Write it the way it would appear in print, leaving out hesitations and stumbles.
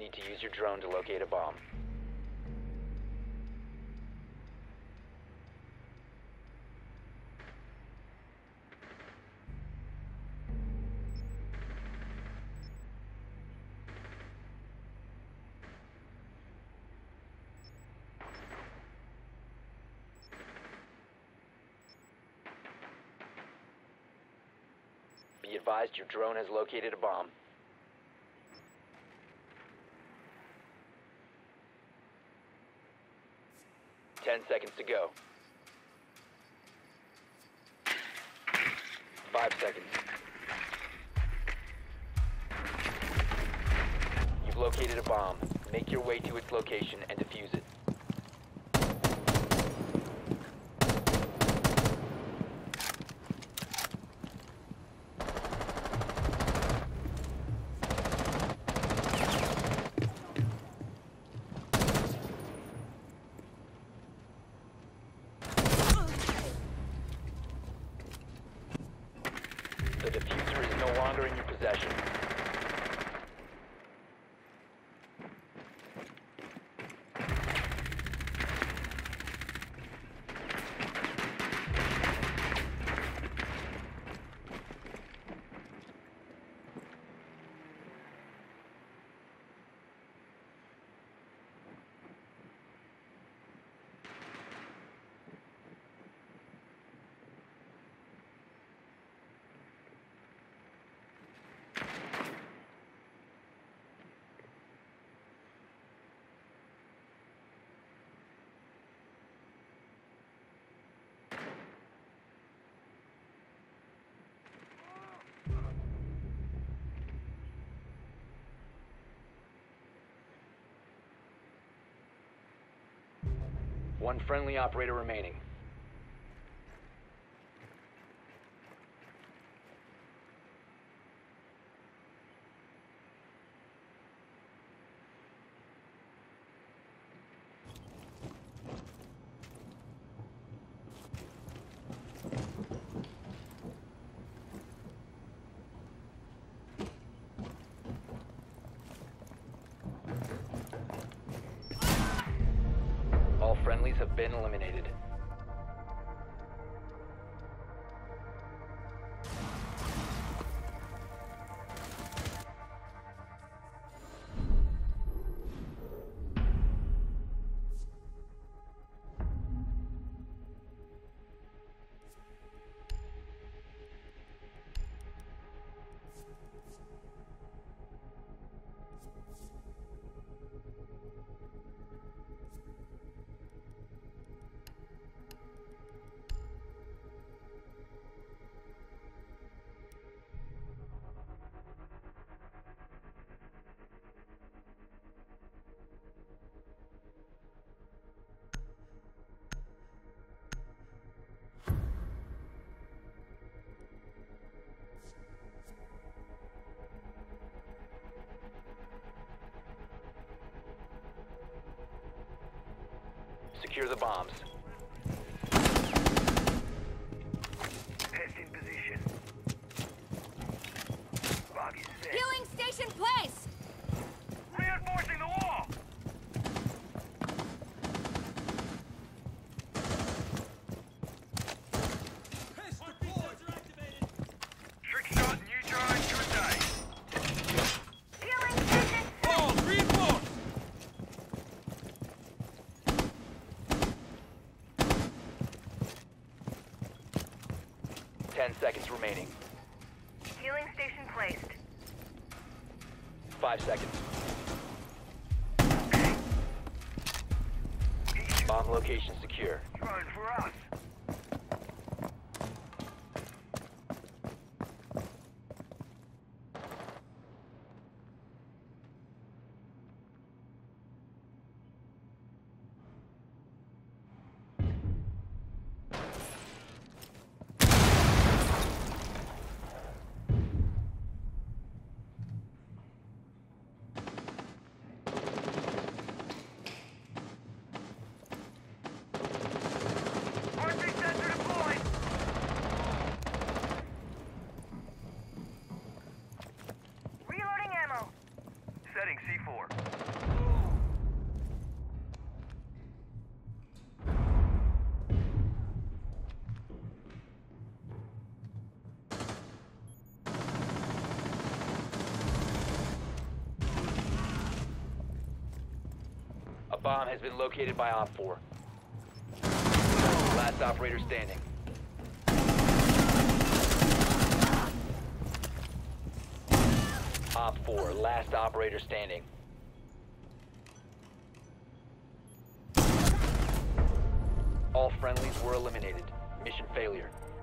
need to use your drone to locate a bomb. Be advised your drone has located a bomb. 10 seconds to go. 5 seconds. You've located a bomb. Make your way to its location and defuse it. The diffuser is no longer in your possession. One friendly operator remaining. All friendlies have been eliminated. Secure the bombs. Heads in position. Bug is set. Healing station place! Reinforcing the wall! Trick shot, new drone, to a day. Healing station! Ball, reinforce! 10 seconds remaining. Healing station placed. 5 seconds. Bomb location secure. Drone for us. Bomb has been located by Op 4. Last operator standing. Op 4, last operator standing. All friendlies were eliminated. Mission failure.